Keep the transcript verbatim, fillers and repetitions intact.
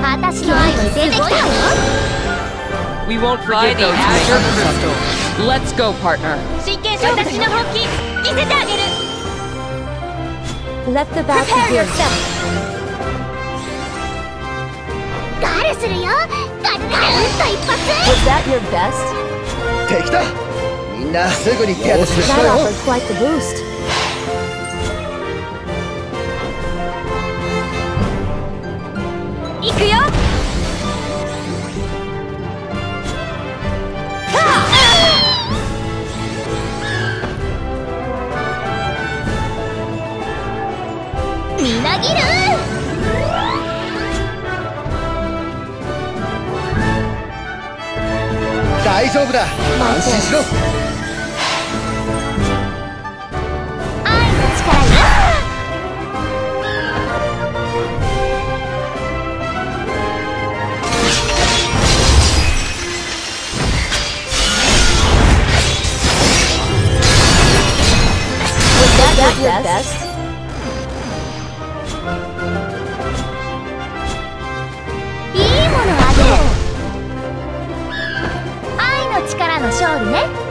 私の愛に出てきたわよ。 We won't forget those Azure crystals. Let's go, partner. 真剣勝負私の本気見せてあげる。 Let the battle begin. ガールするよ。ガッガーンと一発。 Was that your best? 敵だ。みんなすぐに手当てしろ That よ。 offered quite the boost. 行くよ。みなぎる。 大丈夫だ。安心しろ。 愛の力よ。 Was that your best? いいものあげる。愛の力の勝利ね。